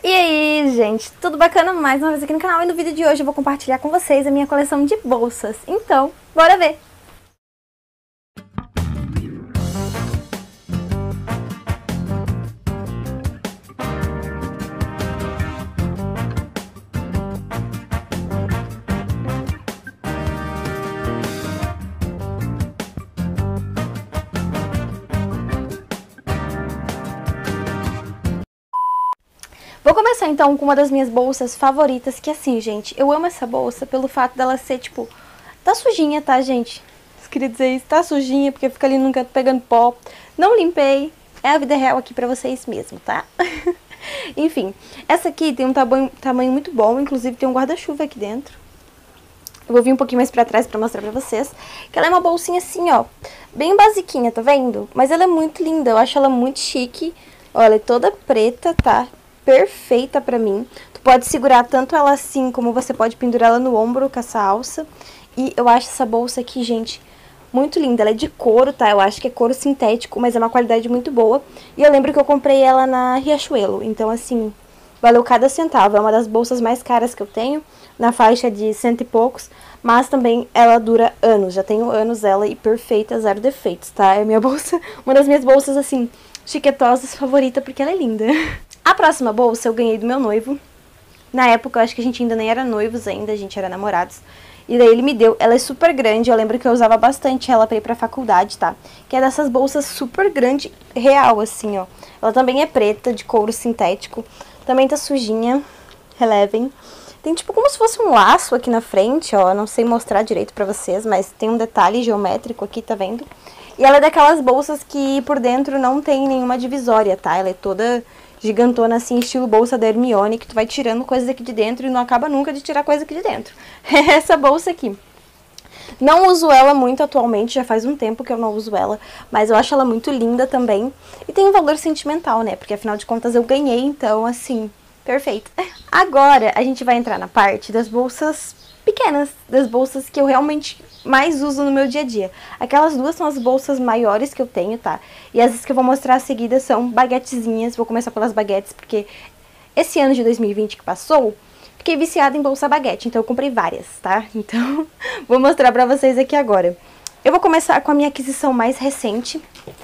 E aí, gente, tudo bacana? Mais uma vez aqui no canal, e no vídeo de hoje eu vou compartilhar com vocês a minha coleção de bolsas. Então, bora ver! Vou começar então com uma das minhas bolsas favoritas, que assim, gente, eu amo essa bolsa pelo fato dela ser, tipo, tá sujinha, tá, gente? Eu queria dizer isso, tá sujinha, porque fica ali nunca pegando pó. Não limpei, é a vida real aqui pra vocês mesmo, tá? Enfim, essa aqui tem um tamanho muito bom, inclusive tem um guarda-chuva aqui dentro. Eu vou vir um pouquinho mais pra trás pra mostrar pra vocês. Que ela é uma bolsinha assim, ó, bem basiquinha, tá vendo? Mas ela é muito linda, eu acho ela muito chique. Ó, ela é toda preta, tá? Perfeita pra mim. Tu pode segurar tanto ela assim, como você pode pendurar ela no ombro com essa alça. E eu acho essa bolsa aqui, gente, muito linda. Ela é de couro, tá? Eu acho que é couro sintético, mas é uma qualidade muito boa. E eu lembro que eu comprei ela na Riachuelo. Então, assim, valeu cada centavo. É uma das bolsas mais caras que eu tenho, na faixa de 100 e poucos. Mas também ela dura anos. Já tenho anos ela e perfeita, zero defeitos, tá? É minha bolsa, uma das minhas bolsas, assim, chiquetosas favorita, porque ela é linda. A próxima bolsa eu ganhei do meu noivo. Na época, eu acho que a gente ainda nem era noivos ainda, a gente era namorados. E daí ele me deu, ela é super grande, eu lembro que eu usava bastante ela pra ir pra faculdade, tá? Que é dessas bolsas super grande, real, assim, ó. Ela também é preta, de couro sintético. Também tá sujinha, relevem. Tem tipo como se fosse um laço aqui na frente, ó. Não sei mostrar direito pra vocês, mas tem um detalhe geométrico aqui, tá vendo? E ela é daquelas bolsas que por dentro não tem nenhuma divisória, tá? Ela é toda gigantona, assim, estilo bolsa da Hermione, que tu vai tirando coisas aqui de dentro e não acaba nunca de tirar coisa aqui de dentro. Essa bolsa aqui. Não uso ela muito atualmente, já faz um tempo que eu não uso ela, mas eu acho ela muito linda também. E tem um valor sentimental, né? Porque afinal de contas eu ganhei, então, assim, perfeito. Agora a gente vai entrar na parte das bolsas pequenas, das bolsas que eu realmente mais uso no meu dia a dia. Aquelas duas são as bolsas maiores que eu tenho, tá? E essas que eu vou mostrar a seguida são baguetezinhas. Vou começar pelas baguetes, porque esse ano de 2020 que passou, fiquei viciada em bolsa baguete, então eu comprei várias, tá? Então, vou mostrar pra vocês aqui agora. Eu vou começar com a minha aquisição mais recente,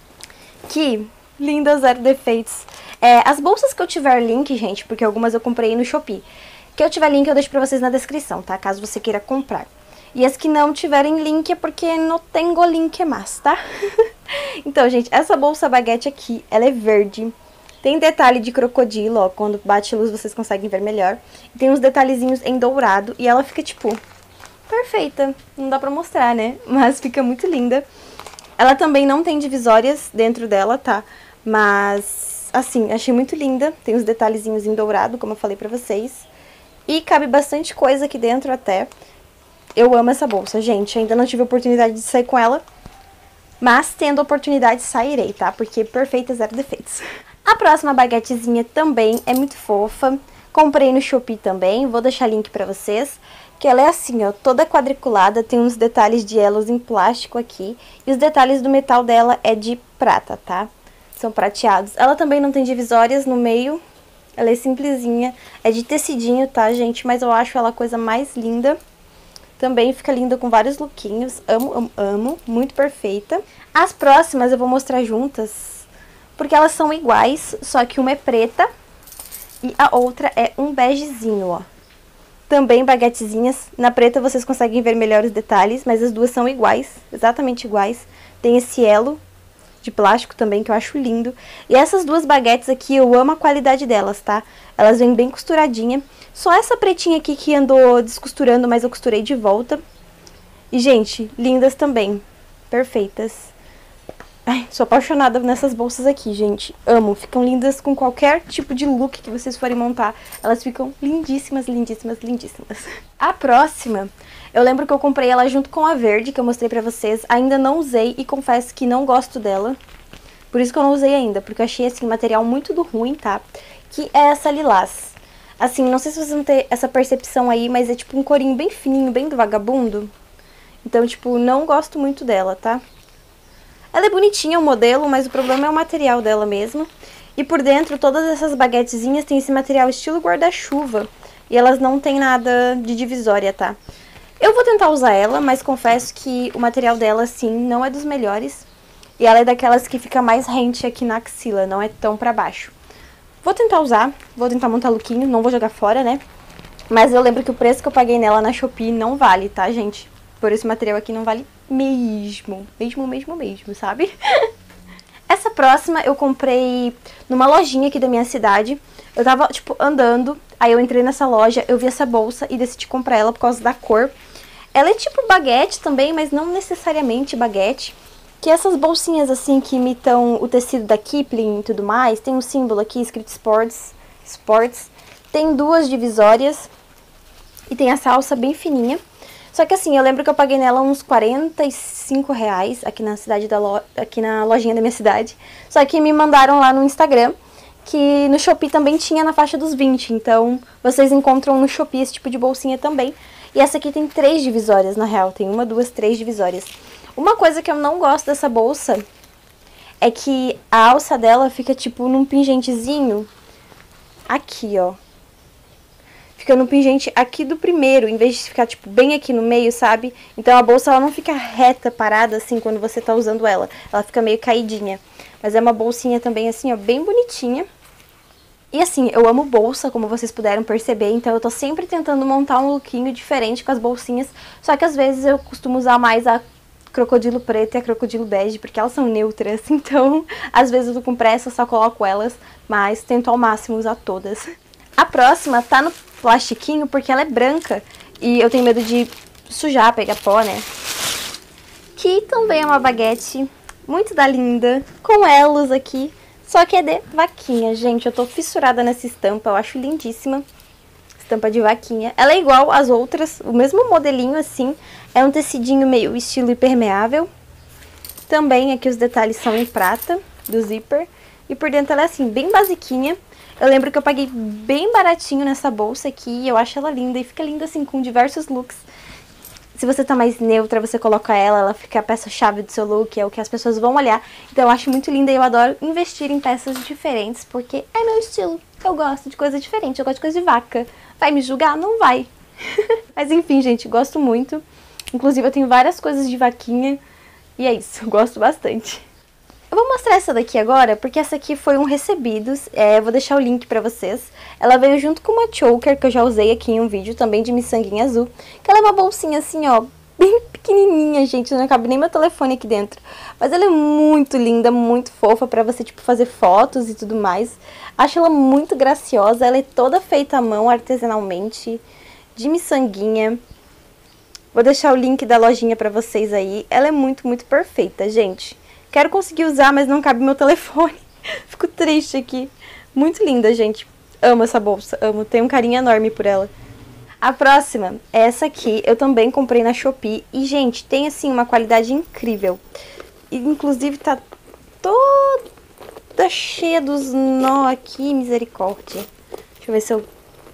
que, linda, zero defeitos. As bolsas que eu tiver link, gente, porque algumas eu comprei no Shopee, que eu tiver link eu deixo pra vocês na descrição, tá? Caso você queira comprar. E as que não tiverem link é porque não tenho link mais, tá? Então, gente, essa bolsa baguete aqui, ela é verde. Tem detalhe de crocodilo, ó, quando bate luz vocês conseguem ver melhor. E tem uns detalhezinhos em dourado e ela fica, tipo, perfeita. Não dá pra mostrar, né? Mas fica muito linda. Ela também não tem divisórias dentro dela, tá? Mas, assim, achei muito linda. Tem os detalhezinhos em dourado, como eu falei pra vocês. E cabe bastante coisa aqui dentro até. Eu amo essa bolsa, gente. Ainda não tive oportunidade de sair com ela, mas tendo oportunidade sairei, tá? Porque perfeita, zero defeitos. A próxima baguetezinha também é muito fofa. Comprei no Shopee também, vou deixar link pra vocês. Que ela é assim, ó, toda quadriculada, tem uns detalhes de elos em plástico aqui. E os detalhes do metal dela é de prata, tá? São prateados. Ela também não tem divisórias no meio. Ela é simplesinha, é de tecidinho, tá, gente? Mas eu acho ela a coisa mais linda. Também fica linda com vários lookinhos. Amo, amo, amo. Muito perfeita. As próximas eu vou mostrar juntas, porque elas são iguais, só que uma é preta e a outra é um begezinho, ó. Também baguetezinhas. Na preta vocês conseguem ver melhor os detalhes, mas as duas são iguais, exatamente iguais. Tem esse elo de plástico também, que eu acho lindo. E essas duas baguetes aqui, eu amo a qualidade delas, tá? Elas vêm bem costuradinha. Só essa pretinha aqui que andou descosturando, mas eu costurei de volta. E, gente, lindas também. Perfeitas. Ai, sou apaixonada nessas bolsas aqui, gente. Amo. Ficam lindas com qualquer tipo de look que vocês forem montar. Elas ficam lindíssimas, lindíssimas, lindíssimas. A próxima, eu lembro que eu comprei ela junto com a verde, que eu mostrei pra vocês. Ainda não usei e confesso que não gosto dela. Por isso que eu não usei ainda, porque eu achei, assim, material muito do ruim, tá? Que é essa lilás. Assim, não sei se vocês vão ter essa percepção aí, mas é tipo um corinho bem fininho, bem do vagabundo. Então, tipo, não gosto muito dela, tá? Ela é bonitinha, o modelo, mas o problema é o material dela mesmo. E por dentro, todas essas baguetezinhas têm esse material estilo guarda-chuva. E elas não tem nada de divisória, tá? Eu vou tentar usar ela, mas confesso que o material dela, assim, não é dos melhores. E ela é daquelas que fica mais rente aqui na axila, não é tão pra baixo. Vou tentar usar, vou tentar montar lookinho, não vou jogar fora, né? Mas eu lembro que o preço que eu paguei nela na Shopee não vale, tá, gente? Por esse material aqui não vale mesmo. Mesmo, sabe? Essa próxima eu comprei numa lojinha aqui da minha cidade. Eu tava, tipo, andando, aí eu entrei nessa loja, eu vi essa bolsa e decidi comprar ela por causa da cor. Ela é tipo baguete também, mas não necessariamente baguete. Que essas bolsinhas assim que imitam o tecido da Kipling e tudo mais, tem um símbolo aqui escrito Sports. Tem duas divisórias e tem essa alça bem fininha. Só que assim, eu lembro que eu paguei nela uns R$45 aqui na cidade aqui na lojinha da minha cidade. Só que me mandaram lá no Instagram que no Shopee também tinha na faixa dos 20. Então, vocês encontram no Shopee esse tipo de bolsinha também. E essa aqui tem 3 divisórias, na real. Tem 1, 2, 3 divisórias. Uma coisa que eu não gosto dessa bolsa é que a alça dela fica tipo num pingentezinho aqui, ó. Fica no pingente aqui do primeiro, em vez de ficar tipo bem aqui no meio, sabe? Então a bolsa ela não fica reta, parada assim quando você tá usando ela. Ela fica meio caidinha. Mas é uma bolsinha também assim, ó, bem bonitinha. E assim, eu amo bolsa, como vocês puderam perceber, então eu tô sempre tentando montar um lookinho diferente com as bolsinhas. Só que às vezes eu costumo usar mais a crocodilo preto e a crocodilo bege, porque elas são neutras, então às vezes eu tô com pressa, só coloco elas, mas tento ao máximo usar todas. A próxima tá no plastiquinho porque ela é branca e eu tenho medo de sujar, pegar pó, né? Que também é uma baguete muito da linda, com elos aqui, só que é de vaquinha, gente. Eu tô fissurada nessa estampa, eu acho lindíssima. Estampa de vaquinha. Ela é igual às outras, o mesmo modelinho assim. É um tecidinho meio estilo impermeável. Também aqui os detalhes são em prata, do zíper. E por dentro ela é assim, bem basiquinha. Eu lembro que eu paguei bem baratinho nessa bolsa aqui. Eu acho ela linda e fica linda assim, com diversos looks. Se você tá mais neutra, você coloca ela fica a peça-chave do seu look, é o que as pessoas vão olhar. Então eu acho muito linda e eu adoro investir em peças diferentes, porque é meu estilo. Eu gosto de coisa diferente, eu gosto de coisa de vaca. Vai me julgar? Não vai. Mas enfim, gente, gosto muito. Inclusive eu tenho várias coisas de vaquinha e é isso, eu gosto bastante. Eu vou mostrar essa daqui agora, porque essa aqui foi um recebidos, eu vou deixar o link pra vocês. Ela veio junto com uma choker, que eu já usei aqui em um vídeo, também de miçanguinha azul. Que ela é uma bolsinha assim, ó, bem pequenininha, gente, não cabe nem meu telefone aqui dentro. Mas ela é muito linda, muito fofa pra você, tipo, fazer fotos e tudo mais. Acho ela muito graciosa, ela é toda feita à mão, artesanalmente, de miçanguinha. Vou deixar o link da lojinha pra vocês aí. Ela é muito, muito perfeita, gente. Quero conseguir usar, mas não cabe meu telefone. Fico triste aqui. Muito linda, gente. Amo essa bolsa, amo. Tenho um carinho enorme por ela. A próxima é essa aqui. Eu também comprei na Shopee. E, gente, tem, assim, uma qualidade incrível. E, inclusive, tá toda cheia dos nó aqui. Misericórdia. Deixa eu ver se eu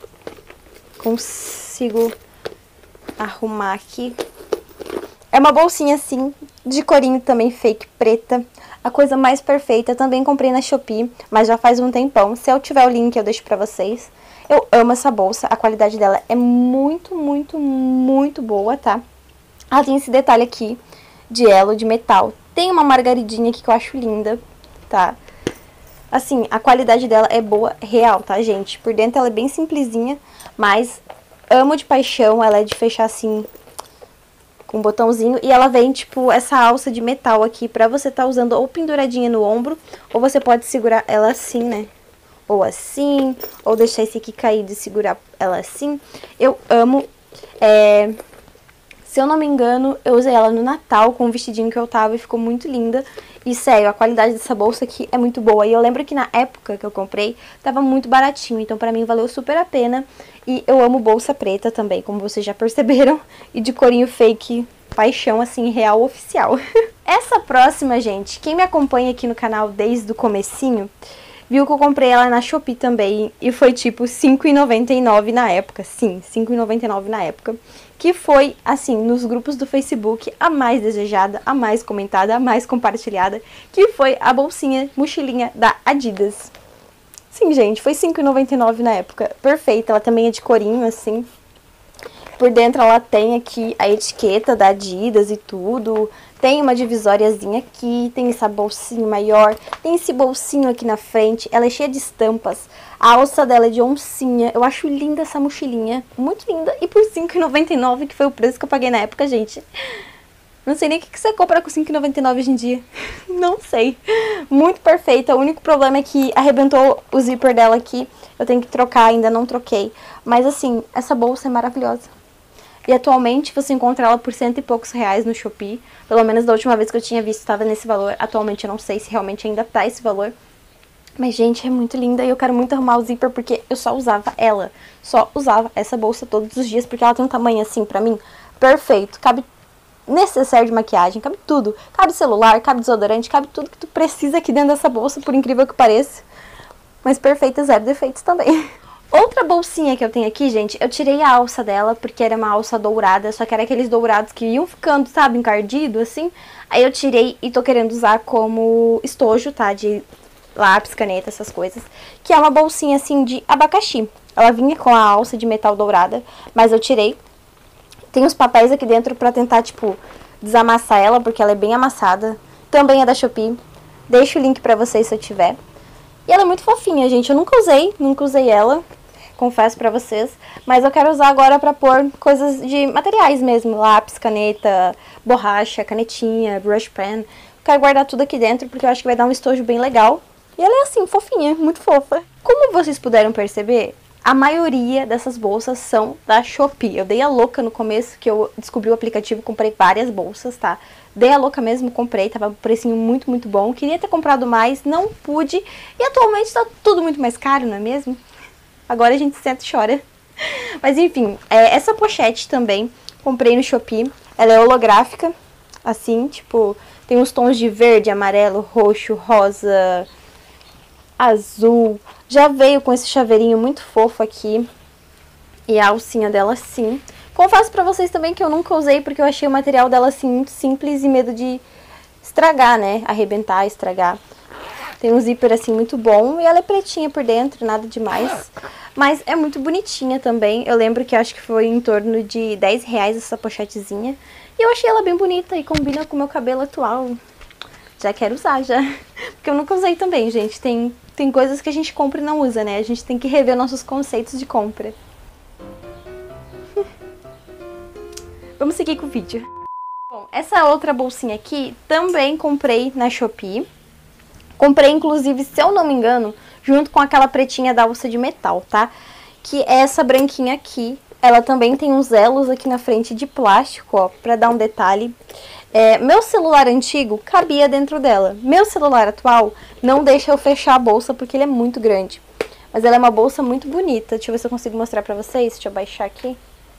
consigo arrumar aqui. É uma bolsinha assim, de corinho também fake, preta. A coisa mais perfeita, também comprei na Shopee, mas já faz um tempão. Se eu tiver o link eu deixo pra vocês. Eu amo essa bolsa, a qualidade dela é muito, muito, muito boa, tá? Ela tem esse detalhe aqui de elo, de metal. Tem uma margaridinha aqui que eu acho linda, tá? Assim, a qualidade dela é boa, real, tá, gente? Por dentro ela é bem simplesinha, mas amo de paixão. Ela é de fechar assim, com um botãozinho, e ela vem, tipo, essa alça de metal aqui pra você tá usando ou penduradinha no ombro, ou você pode segurar ela assim, né? Ou assim, ou deixar esse aqui caído e segurar ela assim. Eu amo. Se eu não me engano, eu usei ela no Natal com o vestidinho que eu tava e ficou muito linda. E sério, a qualidade dessa bolsa aqui é muito boa. E eu lembro que na época que eu comprei, tava muito baratinho, então pra mim valeu super a pena. E eu amo bolsa preta também, como vocês já perceberam. E de corinho fake, paixão assim, real, oficial. Essa próxima, gente, quem me acompanha aqui no canal desde o comecinho, viu que eu comprei ela na Shopee também. E foi tipo R$5,99 na época, sim, R$5,99 na época. Que foi, assim, nos grupos do Facebook, a mais desejada, a mais comentada, a mais compartilhada, que foi a bolsinha, mochilinha da Adidas. Sim, gente, foi R$5,99 na época. Perfeita, ela também é de corinho, assim. Por dentro ela tem aqui a etiqueta da Adidas e tudo. Tem uma divisóriazinha aqui, tem essa bolsinha maior, tem esse bolsinho aqui na frente. Ela é cheia de estampas. A alça dela é de oncinha. Eu acho linda essa mochilinha, muito linda. E por R$5,99, que foi o preço que eu paguei na época, gente. Não sei nem o que você compra com R$5,99 hoje em dia. Não sei. Muito perfeita. O único problema é que arrebentou o zíper dela aqui. Eu tenho que trocar, ainda não troquei. Mas assim, essa bolsa é maravilhosa. E atualmente você encontra ela por R$100 e poucos no Shopee. Pelo menos da última vez que eu tinha visto estava nesse valor. Atualmente eu não sei se realmente ainda tá esse valor. Mas, gente, é muito linda e eu quero muito arrumar o zíper porque eu só usava ela. Só usava essa bolsa todos os dias porque ela tem um tamanho assim pra mim perfeito. Cabe necessaire de maquiagem, cabe tudo. Cabe celular, cabe desodorante, cabe tudo que tu precisa aqui dentro dessa bolsa, por incrível que pareça. Mas perfeita, zero defeitos também. Outra bolsinha que eu tenho aqui, gente, eu tirei a alça dela, porque era uma alça dourada, só que era aqueles dourados que iam ficando, sabe, encardido, assim. Aí eu tirei e tô querendo usar como estojo, tá, de lápis, caneta, essas coisas. Que é uma bolsinha, assim, de abacaxi. Ela vinha com a alça de metal dourada, mas eu tirei. Tem os papéis aqui dentro pra tentar, tipo, desamassar ela, porque ela é bem amassada. Também é da Shopee. Deixo o link pra vocês se eu tiver. E ela é muito fofinha, gente. Eu nunca usei ela. Confesso pra vocês, mas eu quero usar agora pra pôr coisas de materiais mesmo, lápis, caneta, borracha, canetinha, brush pen. Quero guardar tudo aqui dentro porque eu acho que vai dar um estojo bem legal. E ela é assim, fofinha, muito fofa. Como vocês puderam perceber, a maioria dessas bolsas são da Shopee. Eu dei a louca no começo que eu descobri o aplicativo, comprei várias bolsas, tá? Dei a louca mesmo, comprei, tava um precinho muito, muito bom. Queria ter comprado mais, não pude. E atualmente tá tudo muito mais caro, não é mesmo? Agora a gente senta e chora. Mas enfim, essa pochete também comprei no Shopee. Ela é holográfica, assim, tipo, tem uns tons de verde, amarelo, roxo, rosa, azul. Já veio com esse chaveirinho muito fofo aqui. E a alcinha dela, sim. Confesso pra vocês também que eu nunca usei porque eu achei o material dela, assim, muito simples e medo de estragar, né? Arrebentar, estragar. Tem um zíper, assim, muito bom. E ela é pretinha por dentro, nada demais. Mas é muito bonitinha também. Eu lembro que acho que foi em torno de R$10 essa pochetezinha. E eu achei ela bem bonita e combina com o meu cabelo atual. Já quero usar, já. Porque eu nunca usei também, gente. Tem coisas que a gente compra e não usa, né? A gente tem que rever nossos conceitos de compra. Vamos seguir com o vídeo. Bom, essa outra bolsinha aqui também comprei na Shopee. Comprei, inclusive, se eu não me engano, junto com aquela pretinha da alça de metal, tá? Que é essa branquinha aqui. Ela também tem uns elos aqui na frente de plástico, ó, pra dar um detalhe. Meu celular antigo cabia dentro dela. Meu celular atual não deixa eu fechar a bolsa porque ele é muito grande. Mas ela é uma bolsa muito bonita. Deixa eu ver se eu consigo mostrar pra vocês. Deixa eu baixar aqui.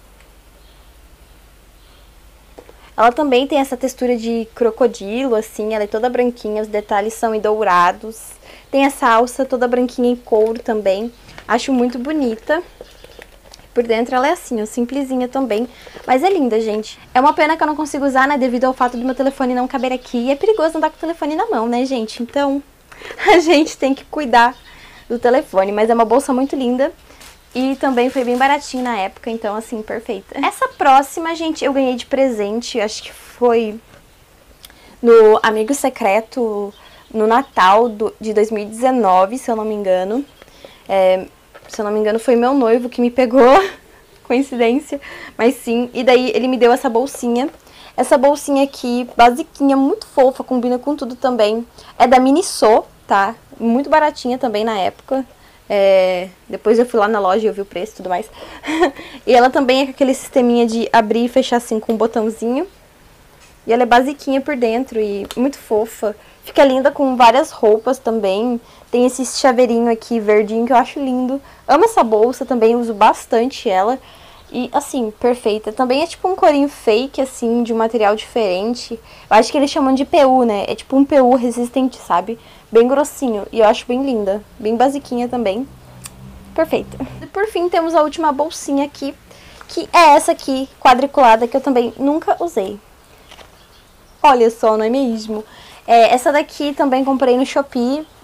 Ela também tem essa textura de crocodilo, assim, ela é toda branquinha, os detalhes são em dourados. Tem essa alça toda branquinha em couro também, acho muito bonita. Por dentro ela é assim, ó, simplesinha também, mas é linda, gente. É uma pena que eu não consigo usar, né, devido ao fato do meu telefone não caber aqui. E é perigoso andar com o telefone na mão, né, gente? Então, a gente tem que cuidar do telefone, mas é uma bolsa muito linda. E também foi bem baratinho na época, então assim, perfeita. Essa próxima, gente, eu ganhei de presente, acho que foi no Amigo Secreto, no Natal de 2019, se eu não me engano. Se eu não me engano, foi meu noivo que me pegou, coincidência, mas sim. E daí ele me deu essa bolsinha. Essa bolsinha aqui, basiquinha, muito fofa, combina com tudo também. É da Miniso, tá? Muito baratinha também na época. Depois eu fui lá na loja e eu vi o preço e tudo mais. E ela também é com aquele sisteminha de abrir e fechar assim com um botãozinho. E ela é basiquinha por dentro e muito fofa. Fica linda com várias roupas também. Tem esse chaveirinho aqui verdinho que eu acho lindo. Amo essa bolsa também, uso bastante ela. E assim, perfeita. Também é tipo um corinho fake, assim, de um material diferente. Eu acho que eles chamam de PU, né? É tipo um PU resistente, sabe? Bem grossinho. E eu acho bem linda. Bem basiquinha também. Perfeita. E por fim, temos a última bolsinha aqui. Que é essa aqui, quadriculada, que eu também nunca usei. Olha só, não é mesmo? Essa daqui também comprei no Shopee.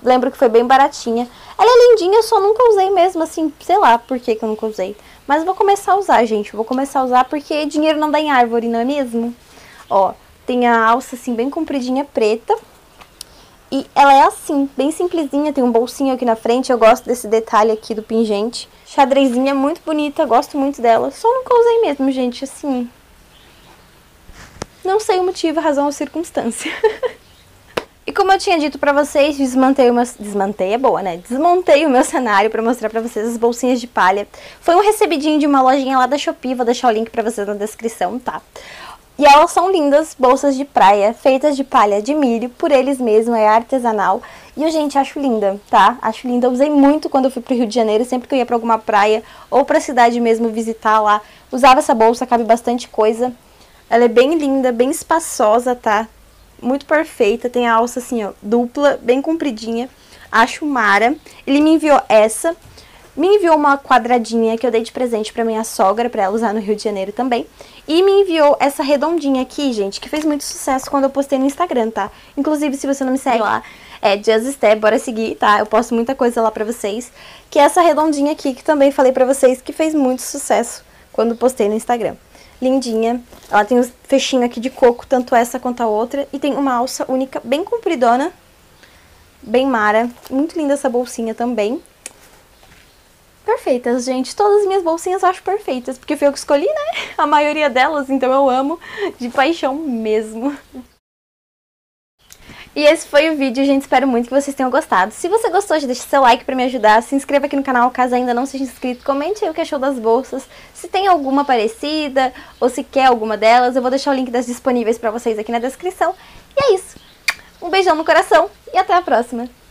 lembro que foi bem baratinha. Ela é lindinha, eu só nunca usei mesmo, assim, sei lá por que eu nunca usei. Mas eu vou começar a usar, gente, eu vou começar a usar porque dinheiro não dá em árvore, não é mesmo? Ó, tem a alça, assim, bem compridinha, preta. E ela é assim, bem simplesinha, tem um bolsinho aqui na frente, eu gosto desse detalhe aqui do pingente. Xadrezinha muito bonita, gosto muito dela. Só nunca usei mesmo, gente, assim. Não sei o motivo, a razão ou circunstância. E como eu tinha dito pra vocês, desmontei é boa, né? Desmontei o meu cenário pra mostrar pra vocês as bolsinhas de palha. Foi um recebidinho de uma lojinha lá da Shopee, vou deixar o link pra vocês na descrição, tá? E elas são lindas, bolsas de praia, feitas de palha de milho, por eles mesmos, é artesanal. E eu, gente, acho linda, tá? Acho linda, eu usei muito quando eu fui pro Rio de Janeiro, sempre que eu ia pra alguma praia ou pra cidade mesmo visitar lá. Usava essa bolsa, cabe bastante coisa. Ela é bem linda, bem espaçosa, tá? Muito perfeita, tem a alça assim, ó, dupla, bem compridinha. Acho mara. Ele me enviou essa. Me enviou uma quadradinha que eu dei de presente pra minha sogra, pra ela usar no Rio de Janeiro também. E me enviou essa redondinha aqui, gente, que fez muito sucesso quando eu postei no Instagram, tá? Inclusive, se você não me segue lá, é Just Step, bora seguir, tá? Eu posto muita coisa lá pra vocês. Que é essa redondinha aqui, que também falei pra vocês que fez muito sucesso quando postei no Instagram. Lindinha. Ela tem os fechinhos aqui de coco, tanto essa quanto a outra. E tem uma alça única, bem compridona. Bem mara. Muito linda essa bolsinha também. Perfeitas, gente. Todas as minhas bolsinhas eu acho perfeitas, porque foi eu que escolhi, né? A maioria delas, então eu amo de paixão mesmo. E esse foi o vídeo, gente. Espero muito que vocês tenham gostado. Se você gostou, já deixa seu like pra me ajudar. Se inscreva aqui no canal caso ainda não seja inscrito. Comente aí o que achou das bolsas. Se tem alguma parecida ou se quer alguma delas, eu vou deixar o link das disponíveis pra vocês aqui na descrição. E é isso. Um beijão no coração e até a próxima.